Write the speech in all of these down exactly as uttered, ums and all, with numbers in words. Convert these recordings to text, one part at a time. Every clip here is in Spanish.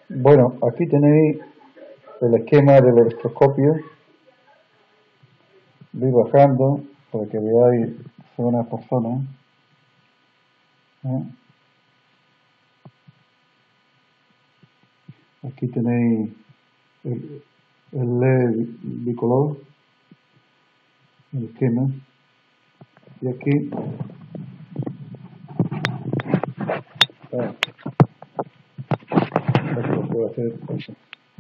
Bueno, aquí tenéis el esquema del electroscopio. Voy bajando para que veáis zona por zona. ¿eh? Aquí tenéis el, el L E D bicolor, el esquema. Y aquí ah, esto lo puedo hacer así.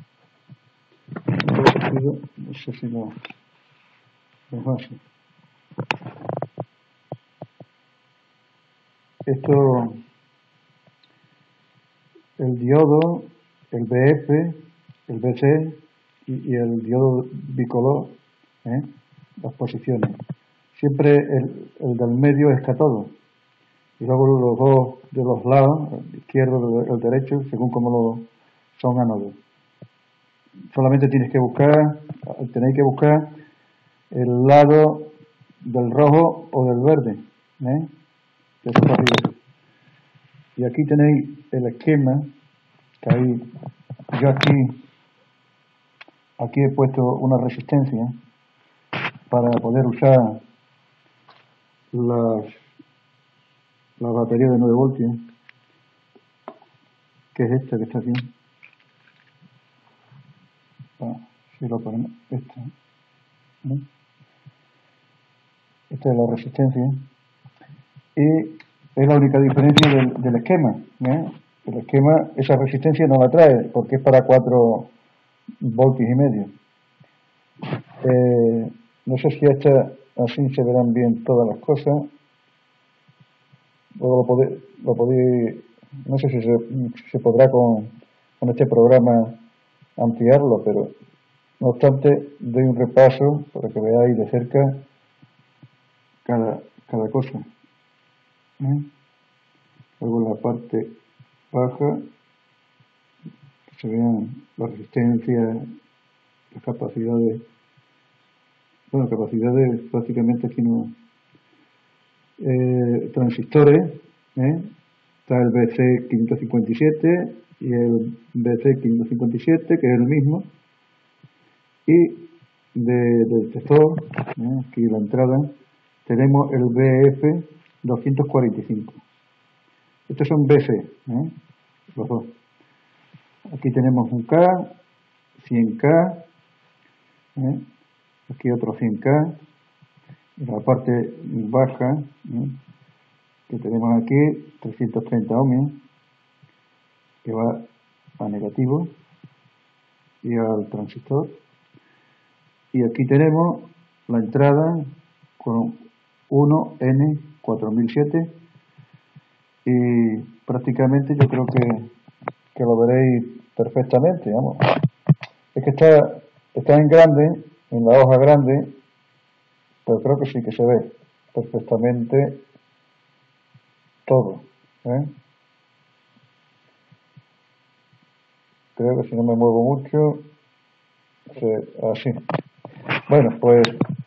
No sé si lo es así. Esto, el diodo, el B F, el B C y, y el diodo bicolor, ¿eh? las posiciones. Siempre el, el del medio es cátodo. Y luego los dos de los lados, el izquierdo y el derecho, según como lo son ánodos. Solamente tienes que buscar, tenéis que buscar el lado del rojo o del verde. ¿eh? Eso es fácil. Y aquí tenéis el esquema, que ahí, yo aquí, aquí he puesto una resistencia para poder usar las, las baterías de nueve voltios, que es esta que está aquí. Ah, si lo ponemos, esta. ¿no? Esta es la resistencia. Y es la única diferencia del, del esquema. ¿eh? El esquema, esa resistencia no la trae, porque es para cuatro voltios y medio. Eh, no sé si esta, así se verán bien todas las cosas. Luego lo podéis, lo podéis no sé si se, si se podrá con, con este programa ampliarlo, pero no obstante, doy un repaso para que veáis de cerca cada, cada cosa. ¿eh? Luego en la parte baja, que se vean la resistencia, las capacidades, bueno, capacidades prácticamente aquí no. Eh, transistores, ¿eh? está el B C quinientos cincuenta y siete y el B C quinientos cincuenta y siete, que es el mismo, y de, del detector, ¿eh? aquí la entrada, tenemos el B F doscientos cuarenta y cinco. Estos son B C, ¿eh? los dos. Aquí tenemos un K, cien K, ¿eh? aquí otro cien K, en la parte baja, ¿eh? que tenemos aquí trescientos treinta ohmios, que va a negativo y al transistor. Y aquí tenemos la entrada con uno N cuatro mil siete y prácticamente yo creo que, que lo veréis perfectamente. Vamos. Es que está, está en grande, en la hoja grande, pero creo que sí que se ve perfectamente todo. ¿eh? Creo que si no me muevo mucho, se, así. Bueno, pues